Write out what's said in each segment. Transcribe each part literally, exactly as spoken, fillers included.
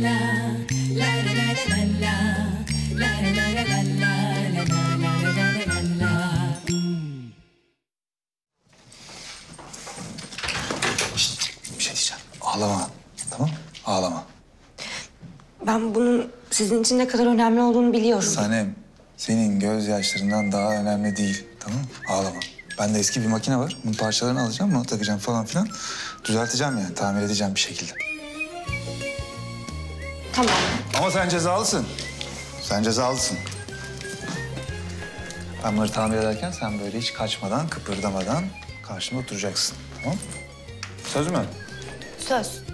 Şişt, bir şey diyeceğim. Ağlama, tamam? Ağlama. Ben bunun sizin için ne kadar önemli olduğunu biliyorum. Sanem, senin gözyaşlarından daha önemli değil, tamam mı? Ağlama. Bende eski bir makine var. Bunun parçalarını alacağım, bunu takacağım falan filan. Düzelteceğim yani, tamir edeceğim bir şekilde. Tamam. Ama sen cezalısın. Sen cezalısın. Ben bunları tamir ederken sen böyle hiç kaçmadan, kıpırdamadan karşıma oturacaksın, tamam mı? Söz mü? Söz. Hı.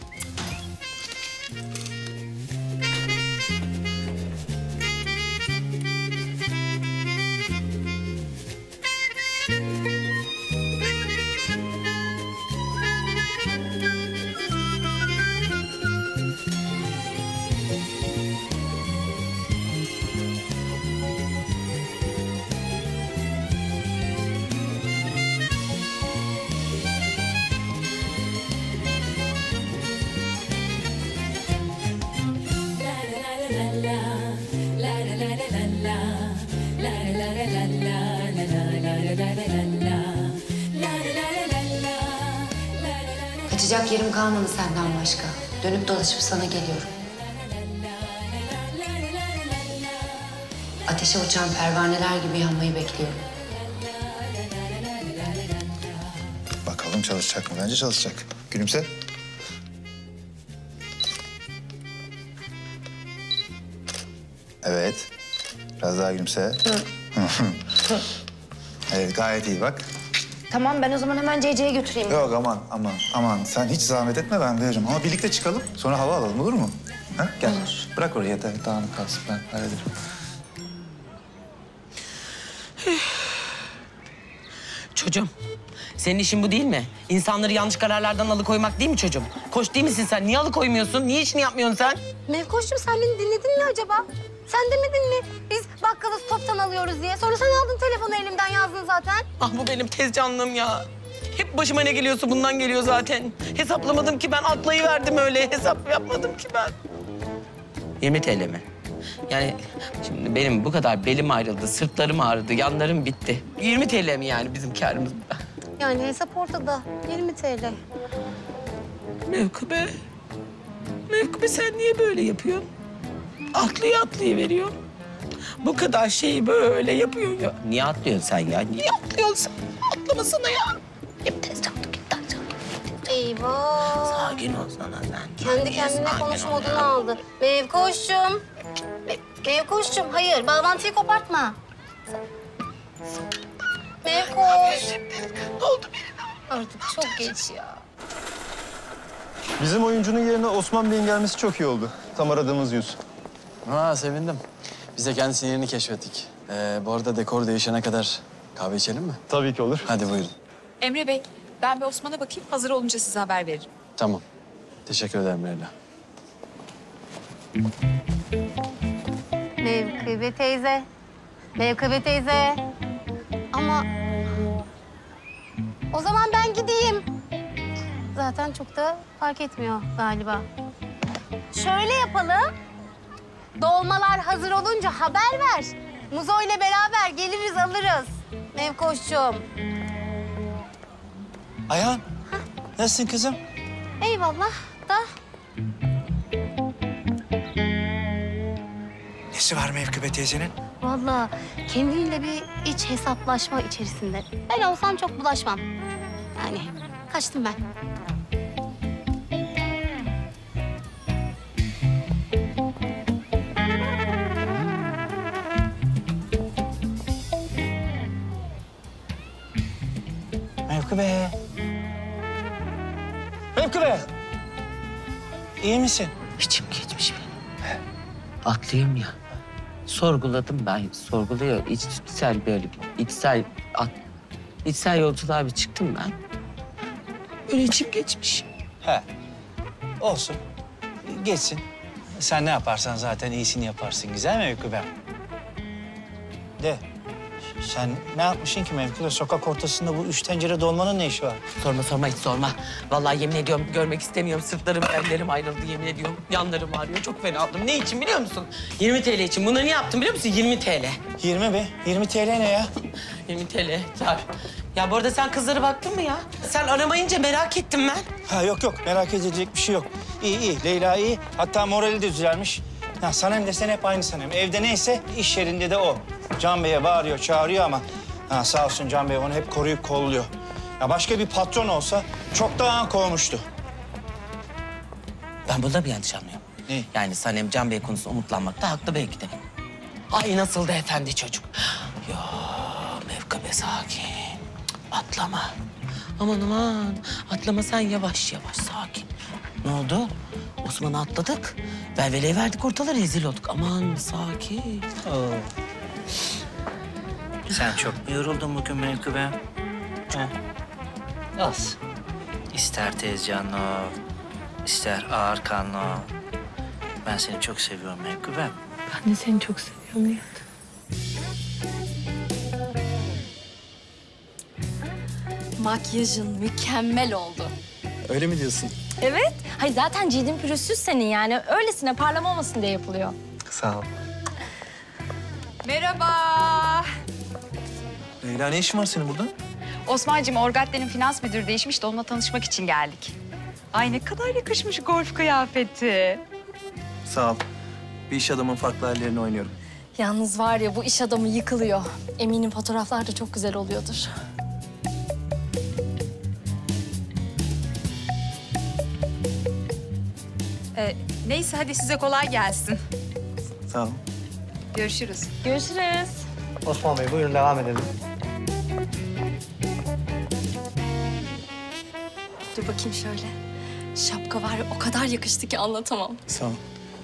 Kaçacak yerim kalmadı senden başka. Dönüp dolaşıp sana geliyorum. Ateşe uçan pervaneler gibi yanmayı bekliyorum. Bakalım çalışacak mı? Bence çalışacak. Gülümse. Evet. Biraz daha gülümse. Evet, gayet iyi bak. Tamam, ben o zaman hemen C C'ye götüreyim. Yok aman aman aman sen hiç zahmet etme, ben veririm. Ama birlikte çıkalım, sonra hava alalım, olur mu? Ha? Gel. Olur. Bırak oraya yeter, dağınık kalsın, ben hallederim. Çocuğum, senin işin bu değil mi? İnsanları yanlış kararlardan alıkoymak değil mi çocuğum? Koç değil misin sen? Niye alıkoymuyorsun? Niye işini yapmıyorsun sen? Mevkoş'cum sen beni dinledin mi acaba? Sen demedin mi biz bakkalı stoptan alıyoruz diye? Sonra sen aldın telefonu elimden, yazdın zaten. Ah bu benim tez canlım ya. Hep başıma ne geliyorsa bundan geliyor zaten. Hesaplamadım ki ben, atlayıverdim öyle. Hesap yapmadım ki ben. yirmi TL mi? Yani şimdi benim bu kadar belim ayrıldı, sırtlarım ağrıdı, yanlarım bitti. yirmi TL mi yani bizim kârımız? Yani hesap ortada. yirmi TL. Mevkübe. Mevkübe sen niye böyle yapıyorsun? Atlıyor atlıyor veriyor. Bu kadar şeyi böyle yapıyorsun ya. Niye atlıyorsun sen ya? Niye atlıyorsun sen? Atlamasana ya. Hep tez canlı git, tez canlı git. Eyvah. Sakin ol sana sen. Kendi kendine konuş modunu aldı. Mevkoş'cum. Mevkoş'cum hayır, bağlantıyı kopartma. Mevkoş. Ne oldu benim? Artık çok geç ya. Bizim oyuncunun yerine Osman Bey'in gelmesi çok iyi oldu. Tam aradığımız yüz. Ha sevindim. Biz de kendisinin yerini keşfettik. Ee, bu arada dekor değişene kadar kahve içelim mi? Tabii ki olur. Hadi buyurun. Emre Bey, ben bir Osman'a bakayım. Hazır olunca size haber veririm. Tamam. Teşekkür ederim Leyla. Mevkıbe teyze. Mevkıbe teyze. Ama... O zaman ben gideyim. Zaten çok da fark etmiyor galiba. Şöyle yapalım. Dolmalar hazır olunca haber ver. Muzo ile beraber geliriz alırız. Mevkoş'cum. Ayhan, nasılsın kızım? Eyvallah da. Nesi var Mevkübe teyzenin? Vallahi kendiyle bir iç hesaplaşma içerisinde. Ben olsam çok bulaşmam. Yani kaçtım ben. Mevkübe. Mevkübe. İyi misin? İçim geçmiş benim. Atlayayım ya. Sorguladım ben. Sorguluyor. İçsel böyle bir içsel at, içsel yolculuğa bir çıktım ben. Öyle içim geçmiş. He. Olsun. Geçsin. Sen ne yaparsan zaten iyisini yaparsın. Güzel mi Mevkübe? De. Sen ne yapmışsın ki Mevkübe? Sokak ortasında bu üç tencere dolmanın ne işi var? Sorma sorma hiç sorma. Vallahi yemin ediyorum görmek istemiyorum. Sırtlarım, ellerim ayrıldı yemin ediyorum. Yanlarım ağrıyor. Çok fena oldum. Ne için biliyor musun? yirmi TL için. Bunları niye yaptım biliyor musun? yirmi TL. yirmi be. yirmi T L ne ya? yirmi TL. Tar. Ya bu arada sen kızlara baktın mı ya? Sen aramayınca merak ettim ben. Ha yok yok. Merak edilecek bir şey yok. İyi iyi. Leyla iyi. Hatta morali de düzelmiş. Ha, Sanem de sen hep aynı Sanem. Evde neyse iş yerinde de o. Can Bey'e bağırıyor, çağırıyor ama... Ha, sağ olsun Can Bey onu hep koruyup kolluyor. Ya başka bir patron olsa çoktan kovmuştu. Ben bunda bir yanlış anlıyorum. Ne? Yani Sanem Can Bey konusunda umutlanmakta haklı belki de. Ay nasıl da efendi çocuk. Ya Mevkübe sakin. Atlama. Aman aman. Atlama sen yavaş yavaş sakin. Ne oldu? Osman'ı atladık. Velveleyi verdik ortalığı rezil olduk. Aman sakin. Oo. Sen çok mu yoruldun bugün Mevkübe? Ha? Az. İster tezcanlı ol, ister ağır kanlı ol. Ben seni çok seviyorum Mevkübe. Ben de seni çok seviyorum Nihat. Makyajın mükemmel oldu. Öyle mi diyorsun? Evet. Hayır zaten cildin pürüzsüz senin yani. Öylesine parlamamasın diye yapılıyor. Sağ ol. Merhaba. Leyla ne işin var senin burada? Osman'cığım Orgat'lerin finans müdürü değişmiş de onunla tanışmak için geldik. Ay ne kadar yakışmış golf kıyafeti. Sağ ol. Bir iş adamın farklı hallerini oynuyorum. Yalnız var ya bu iş adamı yıkılıyor. Eminim fotoğraflar da çok güzel oluyordur. Ee, neyse hadi size kolay gelsin. Sağ ol. Görüşürüz. Görüşürüz. Osman Bey buyurun devam edelim. Dur bakayım şöyle. Şapka var ya o kadar yakıştı ki anlatamam. Sağ ol.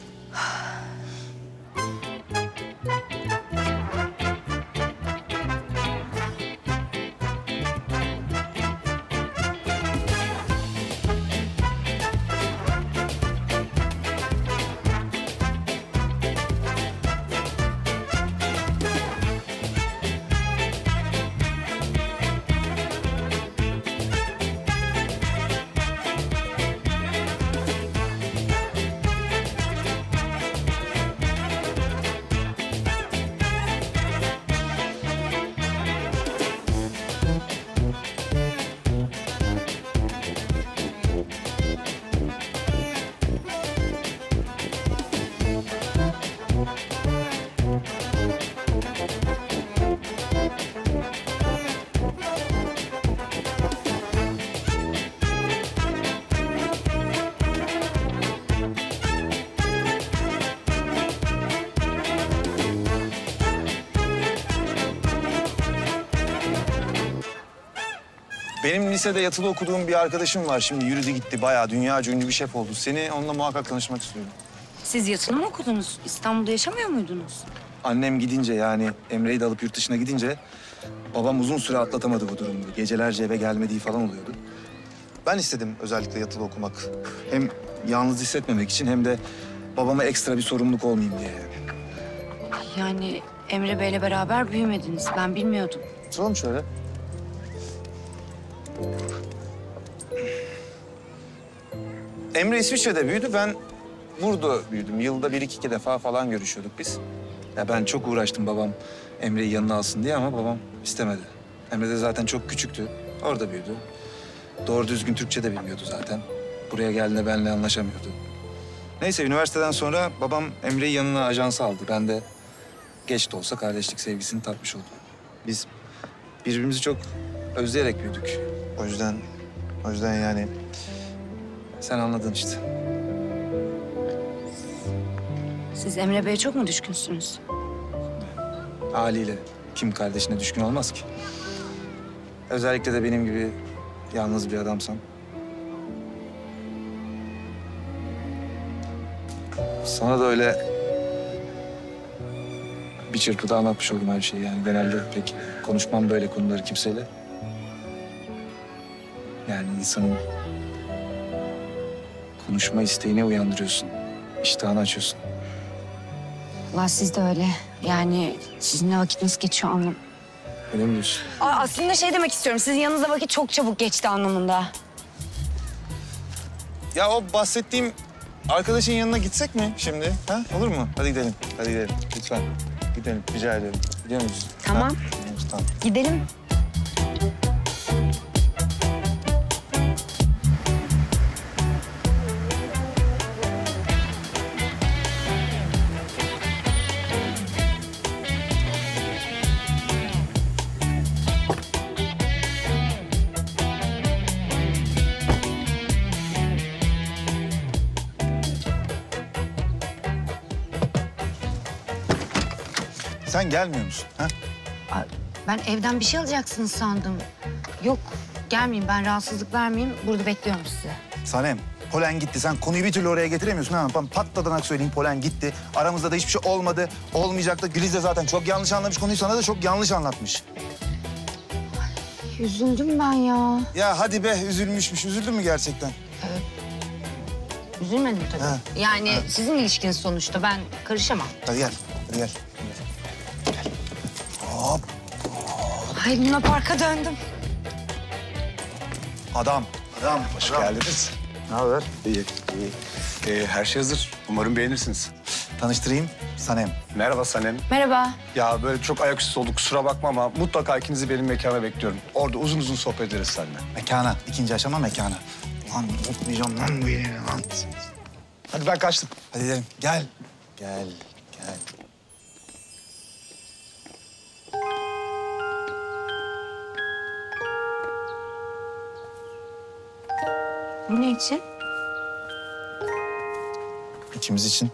Benim lisede yatılı okuduğum bir arkadaşım var. Şimdi yürüdü gitti. Bayağı dünyaca ünlü bir şef oldu. Seni onunla muhakkak tanışmak istiyorum. Siz yatılı mı okudunuz? İstanbul'da yaşamıyor muydunuz? Annem gidince yani Emre'yi de alıp yurt dışına gidince... babam uzun süre atlatamadı bu durumu. Gecelerce eve gelmediği falan oluyordu. Ben istedim özellikle yatılı okumak. Hem yalnız hissetmemek için hem de babama ekstra bir sorumluluk olmayayım diye yani. Yani Emre Bey'le beraber büyümediniz. Ben bilmiyordum. Oturalım şöyle. Emre İsviçre'de büyüdü. Ben burada büyüdüm. Yılda bir iki defa falan görüşüyorduk biz. Ya ben çok uğraştım babam Emre'yi yanına alsın diye ama babam istemedi. Emre de zaten çok küçüktü. Orada büyüdü. Doğru düzgün Türkçe de bilmiyordu zaten. Buraya geldiğinde benimle anlaşamıyordu. Neyse üniversiteden sonra babam Emre'yi yanına ajansa aldı. Ben de geç de olsa kardeşlik sevgisini tatmış oldum. Biz birbirimizi çok özleyerek büyüdük. O yüzden, o yüzden yani sen anladın işte. Siz Emre Bey'e çok mu düşkünsünüz? Haliyle kim kardeşine düşkün olmaz ki? Özellikle de benim gibi yalnız bir adamsan. Sana da öyle bir çırpıda anlatmış oldum her şeyi. Yani genelde pek konuşmam böyle konuları kimseyle. Yani insanın konuşma isteğini uyandırıyorsun. İştahını açıyorsun. Allah siz de öyle. Yani sizinle vakit nasıl geçiyor anlam. Öyle mi diyorsun? Aa, aslında şey demek istiyorum. Sizin yanınızda vakit çok çabuk geçti anlamında. Ya o bahsettiğim arkadaşın yanına gitsek mi şimdi? Ha? Olur mu? Hadi gidelim. Hadi gidelim. Lütfen. Gidelim. Rica ederim. Gidiyor muyuz? Tamam. Ha? Gidiyor muyuz? Tamam. Gidelim. Sen gelmiyor musun? Ha? Aa, ben evden bir şey alacaksınız sandım. Yok, gelmeyeyim. Ben rahatsızlık vermeyeyim. Burada bekliyorum sizi. Sanem, Polen gitti. Sen konuyu bir türlü oraya getiremiyorsun. Ha? Ben patladanak söyleyeyim, Polen gitti. Aramızda da hiçbir şey olmadı. Olmayacak da Güliz de zaten çok yanlış anlamış konuyu. Sana da çok yanlış anlatmış. Üzüldüm ben ya. Ya hadi be, üzülmüşmüş. Üzüldün mü gerçekten? Üzülmedim tabii. Ha. Yani sizin ilişkiniz sonuçta. Ben karışamam. Hadi gel, hadi gel. Hop, Ay, Luna Park'a döndüm. adam, adam. Hoş geldiniz. Ne haber? İyi, iyi. Ee, her şey hazır. Umarım beğenirsiniz. Tanıştırayım, Sanem. Merhaba Sanem. Merhaba. Ya böyle çok ayaküstü olduk, kusura bakma ama mutlaka ikinizi benim mekana bekliyorum. Orada uzun uzun sohbet ederiz seninle. Mekana, ikinci aşama mekana. Lan unutmayacağım lan bu yeni lan. Hadi ben kaçtım. Hadi gidelim. Gel. Gel, gel. Bu ne için? İkimiz için.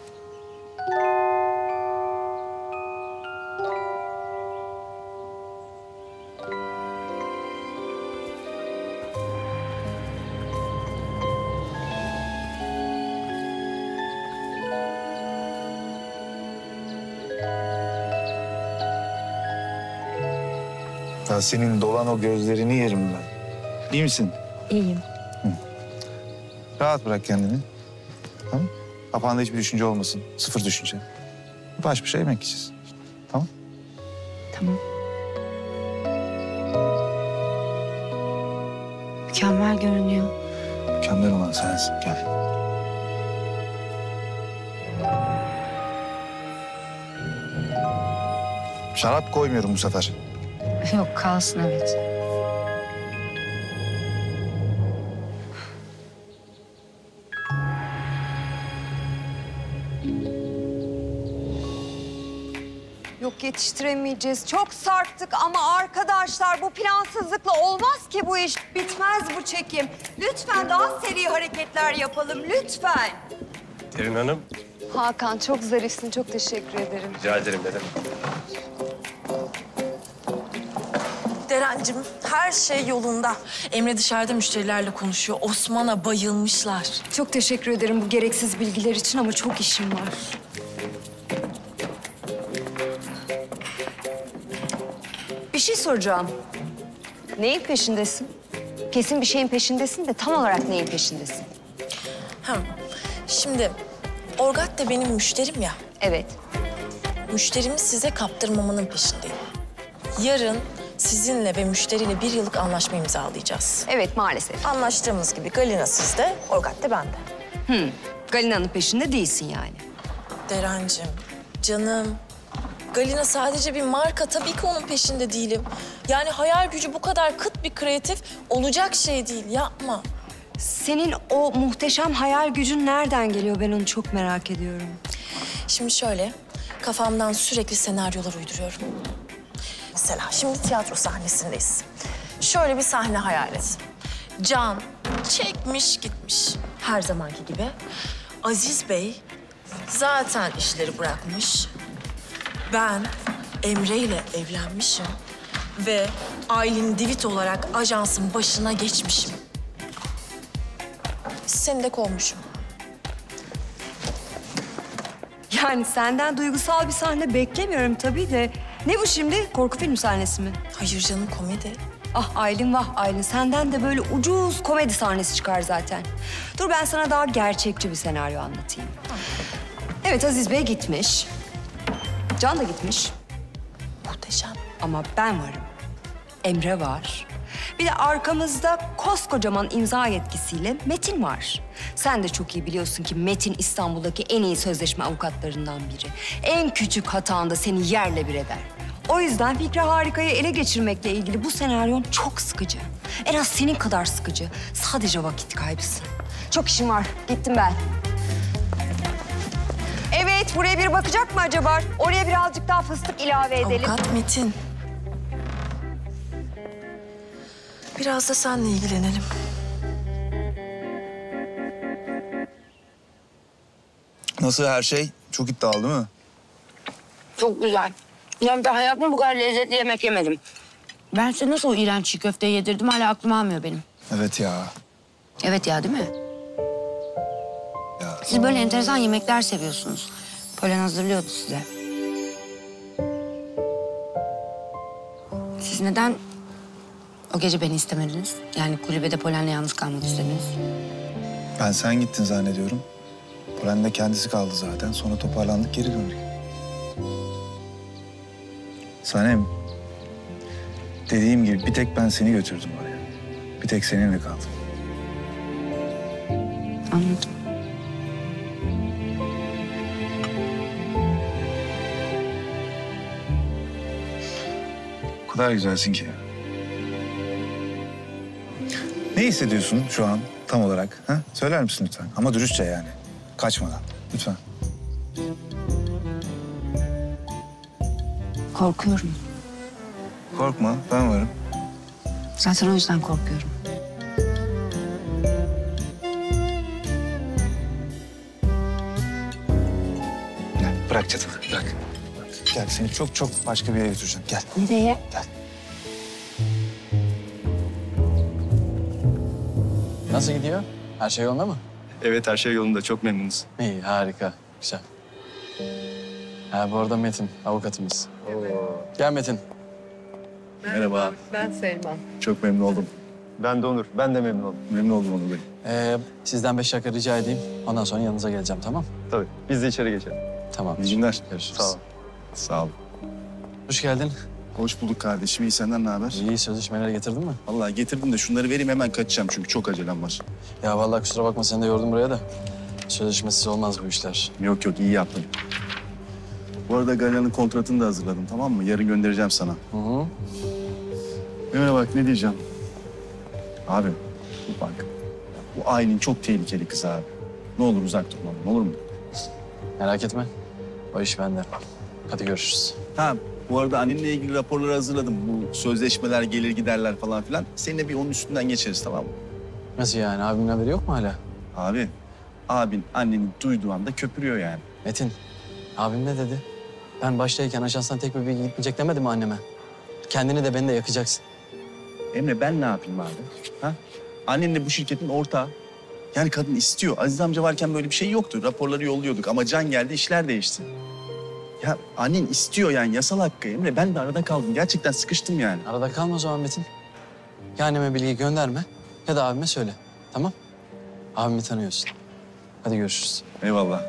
Ya senin dolan o gözlerini yerim ben. İyi misin? İyiyim. Rahat bırak kendini. Tamam? Kafanda hiçbir düşünce olmasın. Sıfır düşünce. Baş başa yemek yiyeceğiz. Tamam? Tamam. Mükemmel görünüyor. Mükemmel olan sensin. Gel. Şarap koymuyorum bu sefer. Yok, kalsın evet. Yok yetiştiremeyeceğiz. Çok sarktık ama arkadaşlar bu plansızlıkla olmaz ki bu iş. Bitmez bu çekim. Lütfen daha seri hareketler yapalım lütfen. Derin Hanım. Hakan çok zarifsin. Çok teşekkür ederim. Rica ederim dedim. Derencim, her şey yolunda. Emre dışarıda müşterilerle konuşuyor. Osman'a bayılmışlar. Çok teşekkür ederim bu gereksiz bilgiler için ama çok işim var. Bir şey soracağım. Neyin peşindesin? Kesin bir şeyin peşindesin de tam olarak neyin peşindesin? Hem şimdi Orgat da benim müşterim ya. Evet. Müşterimi size kaptırmamanın peşindeyim. Yarın sizinle ve müşteriyle bir yıllık anlaşma imzalayacağız. Evet maalesef. Anlaştığımız gibi Galina sizde, Orgat da bende. Hmm. Galina'nın peşinde değilsin yani. Derencim, canım. Galina sadece bir marka. Tabii ki onun peşinde değilim. Yani hayal gücü bu kadar kıt bir kreatif olacak şey değil. Yapma. Senin o muhteşem hayal gücün nereden geliyor? Ben onu çok merak ediyorum. Şimdi şöyle, kafamdan sürekli senaryolar uyduruyorum. Mesela şimdi tiyatro sahnesindeyiz. Şöyle bir sahne hayal et. Can çekmiş gitmiş her zamanki gibi. Aziz Bey zaten işleri bırakmış. Ben Emre ile evlenmişim ve Aylin Divit olarak ajansın başına geçmişim. Seni de kovmuşum. Yani senden duygusal bir sahne beklemiyorum tabii de. Ne bu şimdi? Korku film sahnesi mi? Hayır canım, komedi. Ah Aylin, vah Aylin. Senden de böyle ucuz komedi sahnesi çıkar zaten. Dur ben sana daha gerçekçi bir senaryo anlatayım. Evet, Aziz Bey gitmiş. Can da gitmiş. Muhteşem. Ama ben varım. Emre var. Bir de arkamızda koskocaman imza yetkisiyle Metin var. Sen de çok iyi biliyorsun ki Metin İstanbul'daki en iyi sözleşme avukatlarından biri. En küçük hatanda seni yerle bir eder. O yüzden Fikri Harika'yı ele geçirmekle ilgili bu senaryon çok sıkıcı. En az senin kadar sıkıcı. Sadece vakit kaybısın. Çok işim var. Gittim ben. Evet, buraya bir bakacak mı acaba? Oraya birazcık daha fıstık ilave edelim. Avukat Metin. Biraz da seninle ilgilenelim. Nasıl her şey? Çok iddialı değil mi? Çok güzel. Yani ben hayatımda bu kadar lezzetli yemek yemedim. Ben size nasıl o iğrenç çiğ köfteyi yedirdim hala aklım almıyor benim. Evet ya. Evet ya değil mi? Ya. Siz böyle enteresan yemekler seviyorsunuz. Polen hazırlıyordu size. Siz neden o gece beni istemediniz? Yani kulübede Polen'le yalnız kalmak istediniz. Ben sen gittin zannediyorum. Polen de kendisi kaldı zaten. Sonra toparlandık, geri döndük. Sanem, dediğim gibi bir tek ben seni götürdüm oraya. Bir tek seninle kaldım. Anladım. O kadar güzelsin ki. Ne hissediyorsun şu an tam olarak? Ha? Söyler misin lütfen? Ama dürüstçe yani. Kaçmadan. Lütfen. Korkuyorum. Korkma, ben varım. Zaten o yüzden korkuyorum. Gel, bırak çatılı, bırak. Gel, seni çok çok başka bir yere götüreceğim. Gel. Nereye? Gel. Nasıl gidiyor? Her şey yolunda mı? Evet, her şey yolunda. Çok memnunuz. İyi, harika. Güzel. Ha, bu arada Metin, avukatımız. Gel Metin. Merhaba. Ben Selman. Çok memnun oldum. Ben de Onur. Ben de memnun oldum. Memnun oldum Onur Bey. Ee, sizden beş dakika rica edeyim. Ondan sonra yanınıza geleceğim, tamam? Tabii. Biz de içeri geçelim. Tamam. İyi günler. Görüşürüz. Sağ ol. Sağ ol. Hoş geldin. Hoş bulduk kardeşim. İyi, senden ne haber? İyi, sözleşmeleri getirdin mi? Vallahi getirdim de şunları vereyim, hemen kaçacağım çünkü çok acelem var. Ya vallahi kusura bakma, seni de yordum buraya da. Sözleşmesiz olmaz bu işler. Yok yok, iyi yaptın. Bu arada Galya'nın kontratını da hazırladım, tamam mı? Yarın göndereceğim sana. Hı hı. Emre bak, ne diyeceğim? Abi, bak. Bu Aylin çok tehlikeli kız abi. Ne olur uzak durmam, olur mu? Merak etme. O iş bende. Hadi görüşürüz. Ha, bu arada annenle ilgili raporları hazırladım. Bu sözleşmeler, gelir giderler falan filan. Seninle bir onun üstünden geçeriz, tamam mı? Nasıl yani? Abimin haberi yok mu hala? Abi, abin anneni duyduğu anda köpürüyor yani. Metin, abim ne dedi? Ben baştayken ajanstan tek bir bilgi gitmeyecek demedi mi anneme? Kendini de beni de yakacaksın. Emre ben ne yapayım abi? Ha? Annenle bu şirketin ortağı. Yani kadın istiyor. Aziz amca varken böyle bir şey yoktu. Raporları yolluyorduk ama Can geldi, işler değişti. Ya annen istiyor yani, yasal hakkı Emre. Ben de arada kaldım. Gerçekten sıkıştım yani. Arada kalma o zaman Metin. Ya anneme bilgi gönderme ya da abime söyle. Tamam? Abimi tanıyorsun. Hadi görüşürüz. Eyvallah.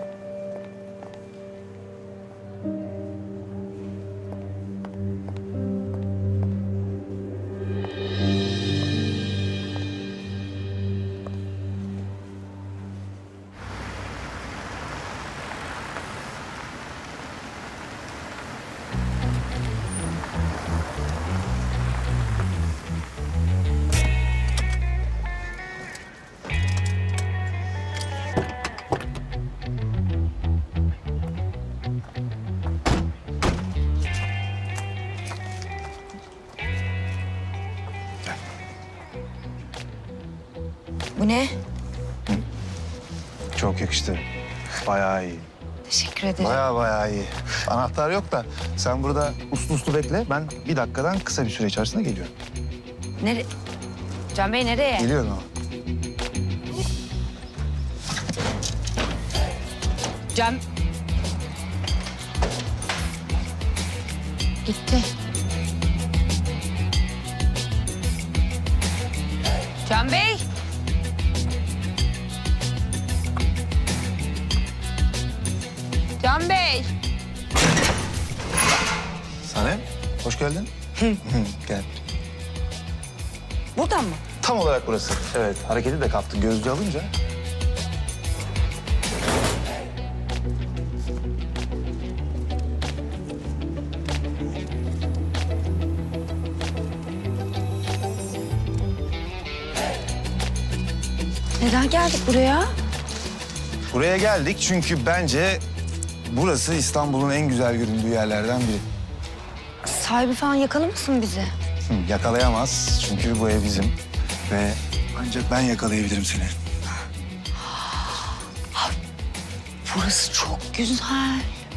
Bu ne? Çok yakıştı. Bayağı iyi. Teşekkür ederim. Bayağı bayağı iyi. Anahtar yok da sen burada uslu uslu bekle. Ben bir dakikadan kısa bir süre içerisinde geliyorum. Nere... Can Bey nereye? Geliyorum ama. Can... Gitti. Can Bey! Can Bey! Sanem, hoş geldin. Gel. Buradan mı? Tam olarak burası. Evet, hareketi de kaptı gözlüğü alınca. Neden geldik buraya? Buraya geldik çünkü bence burası İstanbul'un en güzel göründüğü yerlerden biri. Sahibi falan yakalamasın bizi? Hı, yakalayamaz çünkü bu ev bizim ve ancak ben yakalayabilirim seni. Burası çok güzel.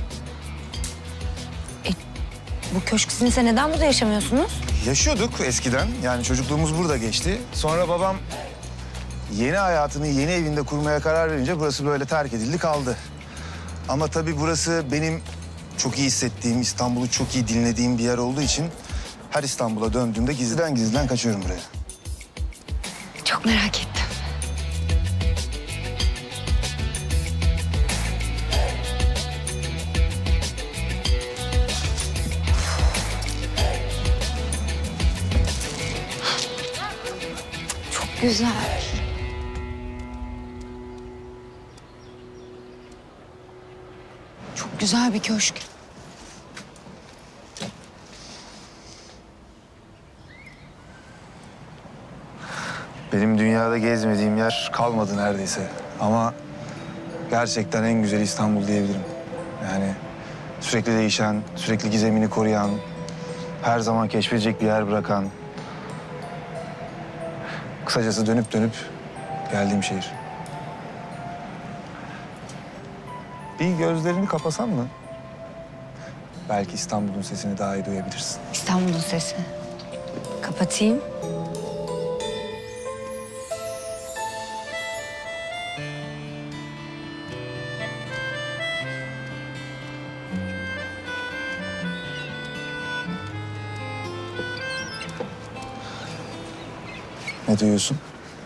E, bu köşk sizinse neden burada yaşamıyorsunuz? Yaşıyorduk eskiden. Yani çocukluğumuz burada geçti. Sonra babam yeni hayatını yeni evinde kurmaya karar verince burası böyle terk edildi kaldı. Ama tabii burası benim çok iyi hissettiğim, İstanbul'u çok iyi dinlediğim bir yer olduğu için her İstanbul'a döndüğümde gizliden gizliden kaçıyorum buraya. Çok merak ettim. Çok güzel. Çok güzel bir köşk. Benim dünyada gezmediğim yer kalmadı neredeyse. Ama gerçekten en güzeli İstanbul diyebilirim. Yani sürekli değişen, sürekli gizemini koruyan, her zaman keşfedecek bir yer bırakan. Kısacası dönüp dönüp geldiğim şehir. Bir gözlerini kapasan mı? Belki İstanbul'un sesini daha iyi duyabilirsin. İstanbul'un sesi. Kapatayım. Ne duyuyorsun?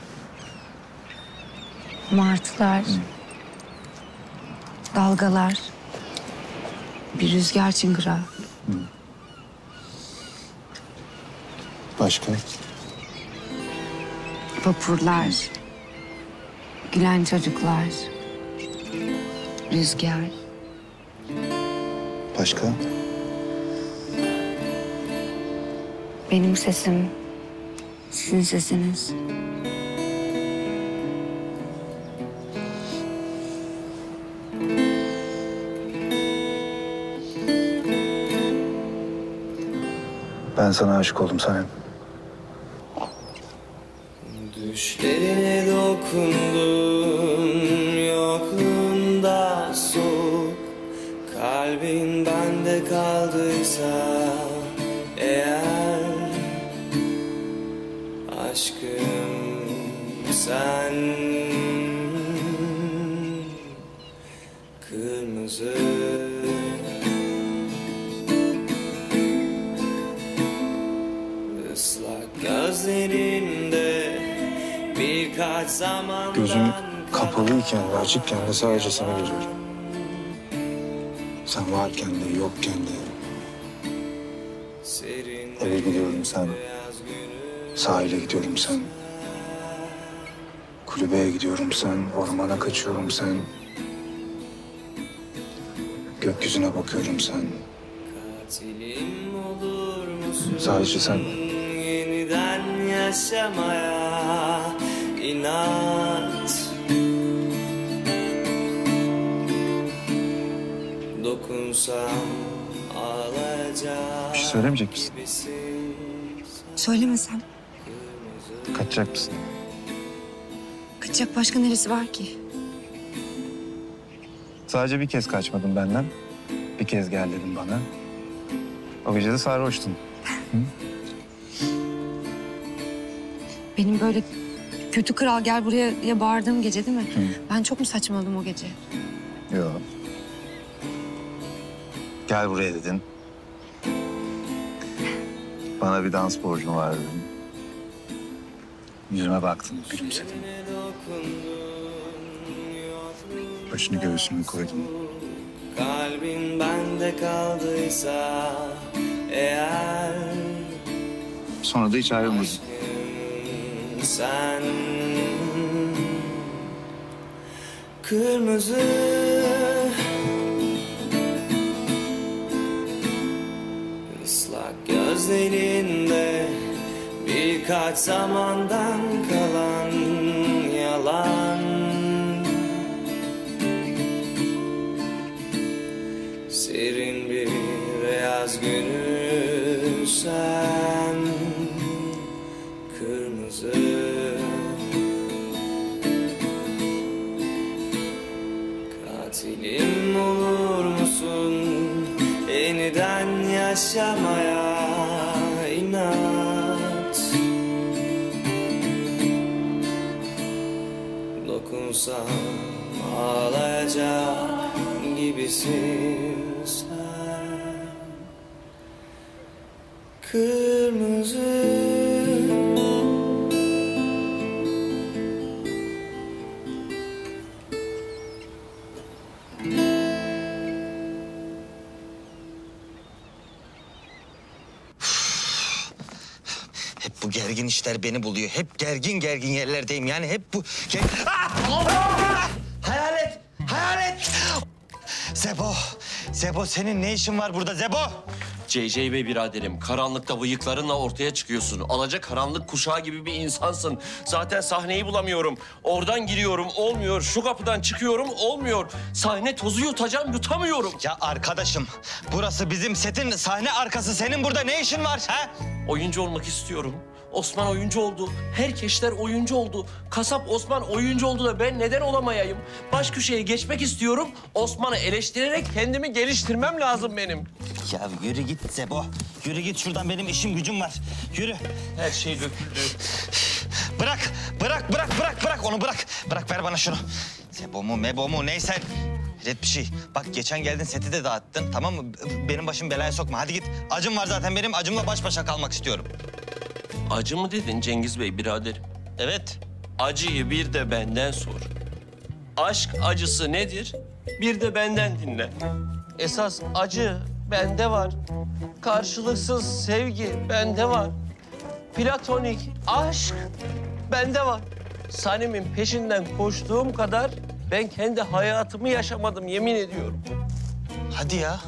Martılar. Dalgalar. Bir rüzgar çıngırağı. Başka? Vapurlar. Gülen çocuklar. Rüzgar. Başka? Benim sesim. Sizin sesiniz. Ben sana aşık oldum Sanem. Düşlerine dokundun, yokluğunda soğuk. Kalbin bende kaldıysa eğer, aşkım sen kırmızı. Islak gözlerinde birkaç zaman Gözüm kapalıyken ve açıkken de sadece sana görüyorum. Sen varken de yokken de. Eve gidiyorum sen. Sahile gidiyorum sen. Kulübeye gidiyorum sen. Ormana kaçıyorum sen. Gökyüzüne bakıyorum sen. Sadece sen. Yeniden yaşamaya inat. Dokunsam ağlayacak. Bir şey söylemeyecek misin? Söylemesem. Kaçacak mısın? Kaçacak başka neresi var ki? Sadece bir kez kaçmadın benden. Bir kez gel dedin bana. O gece de sarhoştun. Hı? Benim böyle kötü kral gel buraya diye bağırdığım gece değil mi? Hı. Ben çok mu saçmaladım o gece? Yok. Gel buraya dedin. Bana bir dans borcum var dedin. Yüzüme baktın, gülümsedin. Başını göğsüme koydun. Kalbin bende kaldıysa eğer, Sonra da hiç ayrılmadın. sen. Kırmızı ıslak gözlerinde birkaç zamandan kalan yalan. Serin bir beyaz günü sen. Kırmızı katilim olur musun? Yeniden yaşamaya inat. Dokunsam ağlayacak gibisin sen. Kırmızı Hep bu gergin işler beni buluyor. Hep gergin gergin yerlerdeyim. Yani hep bu... Ger... Ah! Allah! Hayalet! Hayalet! Zebo! Zebo senin ne işin var burada Zebo? C C Bey biraderim, karanlıkta bıyıklarınla ortaya çıkıyorsun. Alaca karanlık kuşağı gibi bir insansın. Zaten sahneyi bulamıyorum. Oradan giriyorum, olmuyor. Şu kapıdan çıkıyorum, olmuyor. Sahne tozu yutacağım, yutamıyorum. Ya arkadaşım, burası bizim setin sahne arkası. Senin burada ne işin var? Ha? Oyuncu olmak istiyorum. Osman oyuncu oldu. Herkesler oyuncu oldu. Kasap Osman oyuncu oldu da ben neden olamayayım? Baş köşeye geçmek istiyorum. Osman'ı eleştirerek kendimi geliştirmem lazım benim. Ya yürü git Zebo. Yürü git şuradan, benim işim gücüm var. Yürü. Her şey döküldü. Bırak, bırak, bırak, bırak, bırak onu bırak. Bırak, ver bana şunu. Zebo mu, mebo mu, neyse. Hayret bir şey. Bak geçen geldin, seti de dağıttın, tamam mı? Benim başım belaya sokma. Hadi git. Acım var zaten benim. Acımla baş başa kalmak istiyorum. Acı mı dedin Cengiz Bey biraderim? Evet. Acıyı bir de benden sor. Aşk acısı nedir? Bir de benden dinle. Esas acı bende var. Karşılıksız sevgi bende var. Platonik aşk bende var. Sanem'in peşinden koştuğum kadar ben kendi hayatımı yaşamadım, yemin ediyorum. Hadi ya.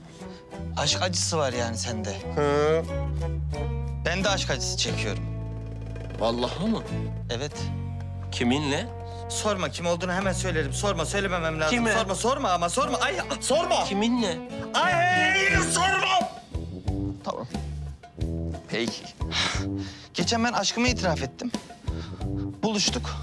Aşk acısı var yani sende. Hı. Ben de aşk acısı çekiyorum. Vallahi mı? Evet. Kiminle? Sorma, kim olduğunu hemen söylerim. Sorma, söylememem lazım. Kime? Sorma, sorma ama sorma. Ay, sorma. Kiminle? Ay, sorma. Tamam. Peki. Geçen ben aşkımı itiraf ettim. Buluştuk.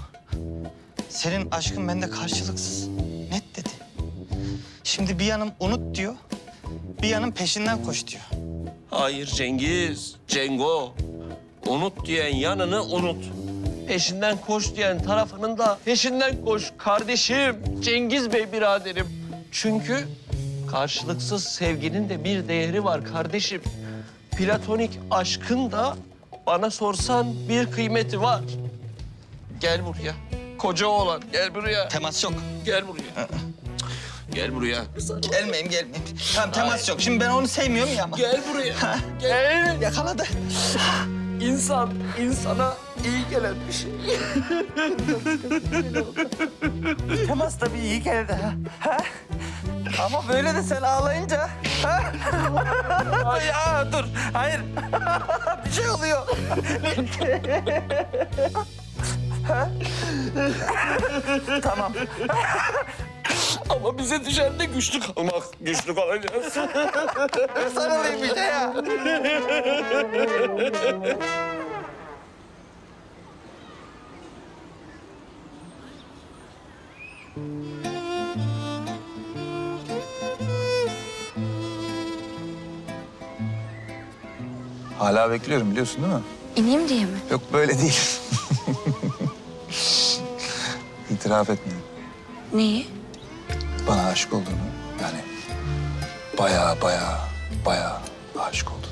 Senin aşkın bende karşılıksız. Net dedi. Şimdi bir yanım unut diyor, bir yanım peşinden koş diyor. Hayır Cengiz, Cengo. Unut diyen yanını unut. Peşinden koş diyen tarafının da peşinden koş kardeşim. Cengiz Bey biraderim. Çünkü karşılıksız sevginin de bir değeri var kardeşim. Platonik aşkın da bana sorsan bir kıymeti var. Gel buraya. Koca oğlan gel buraya. Temas yok. Gel buraya. Gel buraya. Gelmeyeyim, gelmeyeyim. Tamam, temas yok. Şimdi ben onu sevmiyorum ya ama. Gel buraya. Gel. Yakaladı. İnsan, insana iyi gelen bir şey. Temas tabii iyi geldi ha. ha? Ama böyle de sen ağlayınca. Ha? Ya dur, hayır. Bir şey oluyor. ha? Tamam. Ama bize düşen de güçlü kalmak. Güçlü kalacağız. Sarılayım bir de ya. Hala bekliyorum biliyorsun değil mi? İneyim diye mi? Yok böyle değil. İtiraf etme. Neyi? Bana aşık olduğunu. Yani bayağı bayağı bayağı aşık oldun.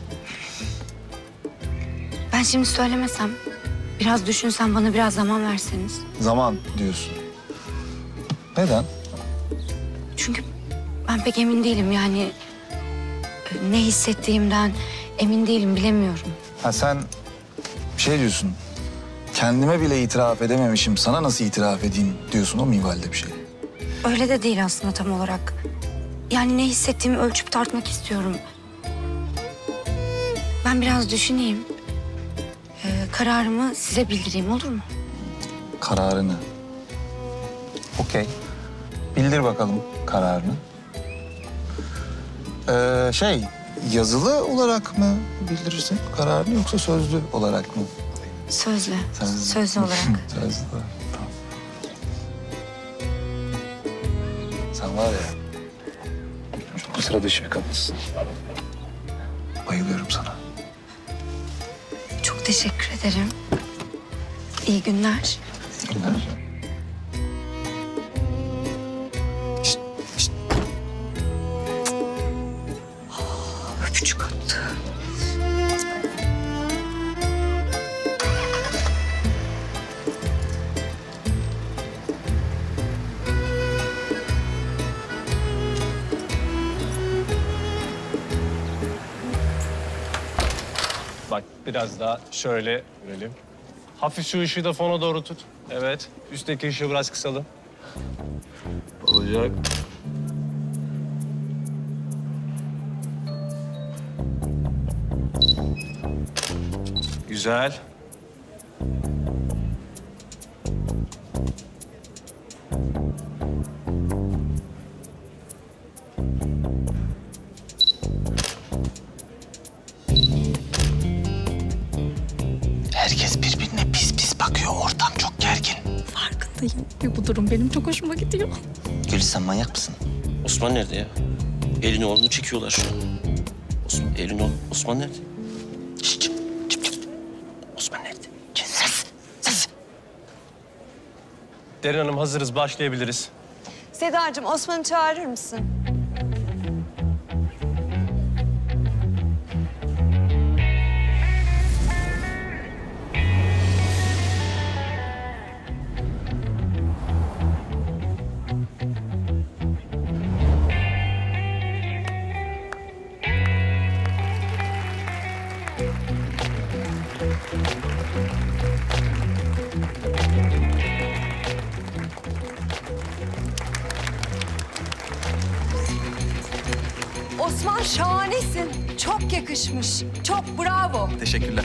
Ben şimdi söylemesem, biraz düşünsem, bana biraz zaman verseniz. Zaman diyorsun. Neden? Çünkü ben pek emin değilim yani. Ne hissettiğimden emin değilim, bilemiyorum. Ha sen şey diyorsun. kendime bile itiraf edememişim. Sana nasıl itiraf edeyim diyorsun, o minvalde bir şey. Öyle de değil aslında tam olarak. Yani ne hissettiğimi ölçüp tartmak istiyorum. Ben biraz düşüneyim. Ee, kararımı size bildireyim, olur mu? Kararını. Okey. Bildir bakalım kararını. Ee, şey, yazılı olarak mı bildirirsin kararını yoksa sözlü olarak mı? Sözlü. Sözlü, Sözlü olarak. Sözlü olarak. Tamam. Sen var ya, çok sıra dışı bir kadınsın. Bayılıyorum sana. Çok teşekkür ederim. İyi günler. İyi günler. Öpücük attı. Bak biraz daha şöyle görelim. Hafif şu ışığı da fona doğru tut. Evet. Üstteki ışığı biraz kısalım. Olacak. Güzel. Herkes birbirine pis pis bakıyor. Ortam çok gergin. Farkındayım ve bu durum benim çok hoşuma gidiyor. Gülis, sen manyak mısın? Osman nerede ya? Elini oğlunu çekiyorlar şu an. Osman, elini oğlum. Osman nerede? Şişt, çıp, çıp, çıp. Osman nerede? Ses, ses. Derin Hanım hazırız, başlayabiliriz. Sedacığım, Osman'ı çağırır mısın? Osman, şahanesin. Çok yakışmış. Çok bravo. Teşekkürler.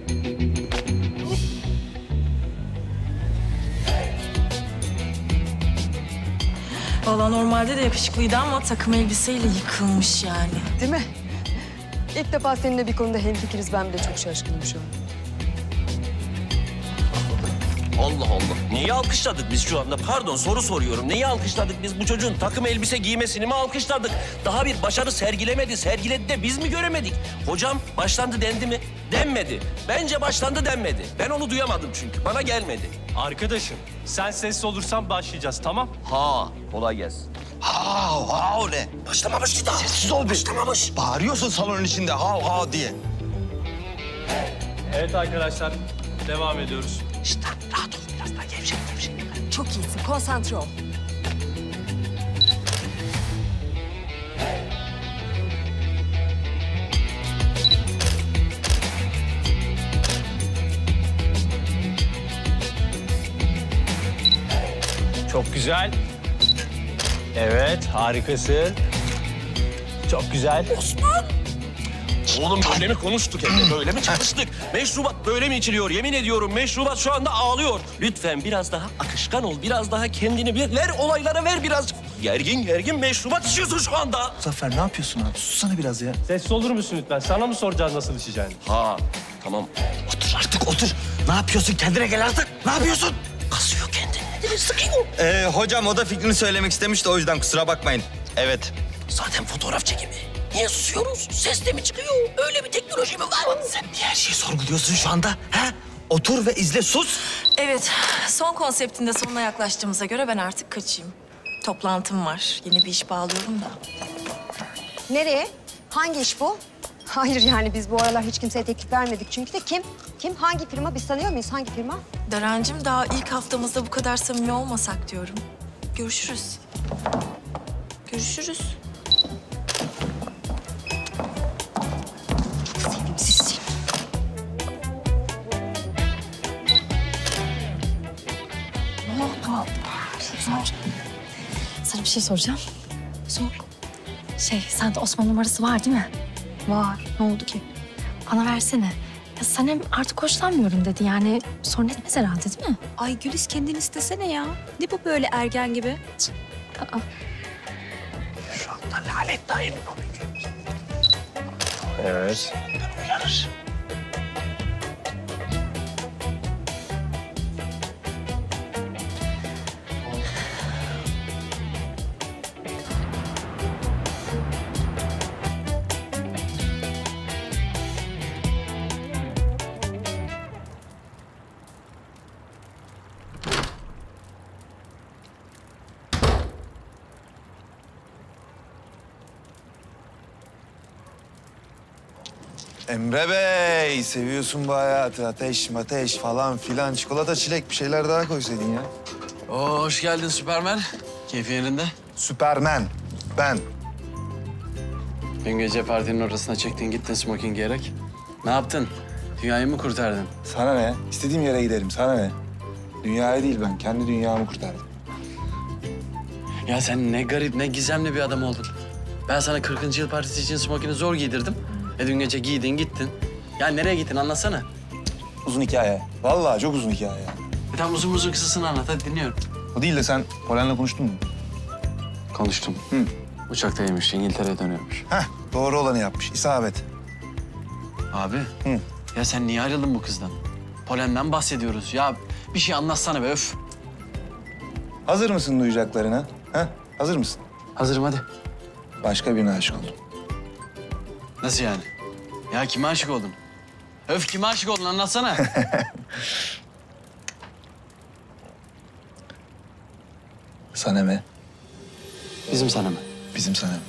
Valla normalde de yakışıklıydı ama takım elbiseyle yıkılmış yani. Değil mi? İlk defa seninle bir konuda hemfikiriz. Ben bile çok şaşkınım şu an. Allah Allah. Neyi alkışladık biz şu anda? Pardon, soru soruyorum. Neyi alkışladık biz? Bu çocuğun takım elbise giymesini mi alkışladık? Daha bir başarı sergilemedi. Sergiledi de biz mi göremedik? Hocam, başlandı dendi mi? Denmedi. Bence başlandı denmedi. Ben onu duyamadım çünkü. Bana gelmedi. Arkadaşım, sen sessiz olursan başlayacağız, tamam? Ha, kolay gelsin. Ha ha o ne? Başlamamış ki daha. Sessiz ol bir. Başlamamış. Bağırıyorsun salonun içinde ha ha diye. Evet arkadaşlar, devam ediyoruz. İşte rahat ol. Biraz daha gevşek gevşek. Çok iyisin. Konsantre ol. Çok güzel. Evet, harikasın. Çok güzel. Osman! Oğlum böyle mi konuştuk evde? Böyle mi çalıştık? Meşrubat böyle mi içiliyor? Yemin ediyorum meşrubat şu anda ağlıyor. Lütfen biraz daha akışkan ol. Biraz daha kendini bir ver, olaylara ver biraz. Gergin gergin meşrubat içiyorsun şu anda. Zafer ne yapıyorsun abi? Sussana biraz ya. Sessiz olur musun lütfen? Sana mı soracağız nasıl içeceğini? Ha, tamam. Otur artık otur. Ne yapıyorsun? Kendine gel artık. Ne yapıyorsun? Kasıyor kendini. Sıkıyor. Ee, hocam o da fikrini söylemek istemişti, o yüzden kusura bakmayın. Evet. Zaten fotoğraf çekimi. Niye susuyoruz? Ses de mi çıkıyor? Öyle bir teknoloji mi var? Sen niye her şeyi sorguluyorsun şu anda? Ha? Otur ve izle, sus. Evet, son konseptinde sonuna yaklaştığımıza göre ben artık kaçayım. Toplantım var. Yeni bir iş bağlıyorum da. Nereye? Hangi iş bu? Hayır yani biz bu aralar hiç kimseye teklif vermedik çünkü de kim? Kim? Hangi firma? Biz tanıyor muyuz? Hangi firma? Derencim, daha ilk haftamızda bu kadar samimi olmasak diyorum. Görüşürüz. Görüşürüz. şey soracağım. Sor. Şey, sende Osman numarası var değil mi? Var. Ne oldu ki? Bana versene. Ya Sanem artık hoşlanmıyorum dedi. Yani sorun etmez herhalde değil mi? Ay Güliz kendin istesene ya. Ne bu böyle ergen gibi? Aa. Şu anda lanet daim. Evet. Uyanır. Emre Bey, seviyorsun bu hayatı. Ateş, mateş falan filan. Çikolata, çilek bir şeyler daha koysaydın ya. Oo, hoş geldin Süpermen. Keyfin yerinde. Süpermen, ben. Dün gece partinin ortasına çektin gittin smoking giyerek. Ne yaptın? Dünyayı mı kurtardın? Sana ne? İstediğim yere giderim, sana ne? Dünyayı değil ben, kendi dünyamı kurtardım. Ya sen ne garip, ne gizemli bir adam oldun. Ben sana kırkıncı yıl partisi için smokini zor giydirdim. E dün gece giydin, gittin. Ya nereye gittin anlatsana. Uzun hikaye. Vallahi çok uzun hikaye. E tamam uzun uzun kısasını anlat, hadi dinliyorum. O değil de sen Polen'le konuştun mu? Konuştum. Hı. Uçaktaymış, İngiltere'ye dönüyormuş. Heh, doğru olanı yapmış, isabet. Abi, Hı. ya sen niye ayrıldın bu kızdan? Polen'den bahsediyoruz. Ya bir şey anlatsana be, öf. Hazır mısın duyacaklarına? Ha? Hazır mısın? Hazırım, hadi. Başka birine aşık oldum. Nasıl yani? Ya kime aşık oldun? Öf, kime aşık oldun anlatsana. Sanem'e. Bizim Sanem'e. Bizim Sanem.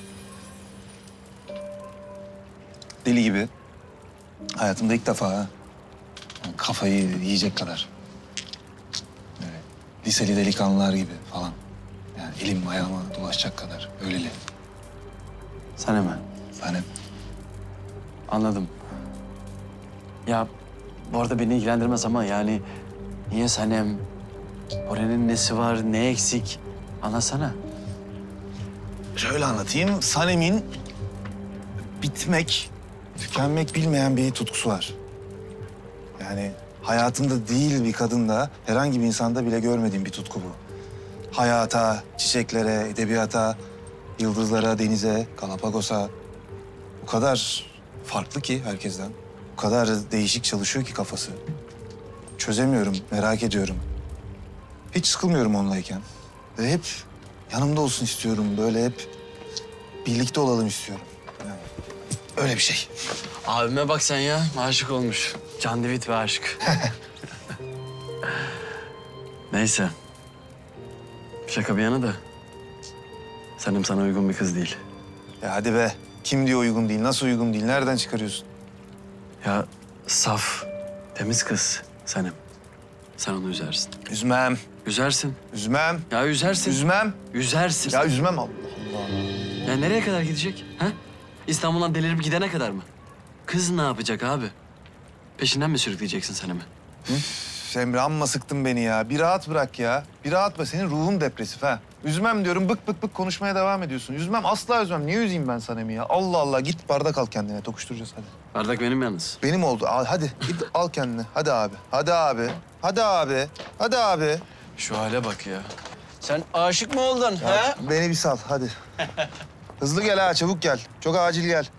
Deli gibi. Hayatımda ilk defa ha. Kafayı yiyecek kadar. Böyle liseli delikanlılar gibi falan. Yani elim ayağıma dolaşacak kadar. Öyleli. Sanem'e. Sanem. Anladım. Ya bu arada beni ilgilendirmez ama yani niye Sanem? Polen'in nesi var, ne eksik? Anlatsana. Şöyle anlatayım. Sanem'in bitmek, tükenmek bilmeyen bir tutkusu var. Yani hayatımda değil bir kadında, herhangi bir insanda bile görmediğim bir tutku bu. Hayata, çiçeklere, edebiyata, yıldızlara, denize, Galapagos'a. O kadar farklı ki herkesten. O kadar değişik çalışıyor ki kafası. Çözemiyorum, merak ediyorum. Hiç sıkılmıyorum onunlayken. Ve hep yanımda olsun istiyorum. Böyle hep birlikte olalım istiyorum. Yani öyle bir şey. Abime bak sen ya, aşık olmuş. Can Divit ve aşk. Neyse. Şaka bir yana da. Sanem sana uygun bir kız değil. Ya hadi be. Kim diyor uygun değil, nasıl uygun değil, nereden çıkarıyorsun? Ya saf, temiz kız Sanem. Sen onu üzersin. Üzmem. Üzersin. Üzmem. Ya üzersin. Üzmem. Üzersin. Ya üzmem Allah Allah. Ya nereye kadar gidecek? Ha? İstanbul'dan delirip gidene kadar mı? Kız ne yapacak abi? Peşinden mi sürükleyeceksin Sanem'i? Üf, Emre amma sıktın beni ya. Bir rahat bırak ya. Bir rahat bırak. Senin ruhun depresif ha. Üzmem diyorum, bık bık bık konuşmaya devam ediyorsun. Üzmem, asla üzmem. Niye üzeyim ben Sanem'i ya? Allah Allah, git bardak al kendine. Tokuşturacağız hadi. Bardak benim yalnız. Benim oldu. Al, hadi git al kendine. Hadi abi. Hadi abi. Hadi abi. Hadi abi. Şu hale bak ya. Sen aşık mı oldun? Ya, ha? beni bir sal hadi. Hızlı gel ha, çabuk gel. Çok acil gel.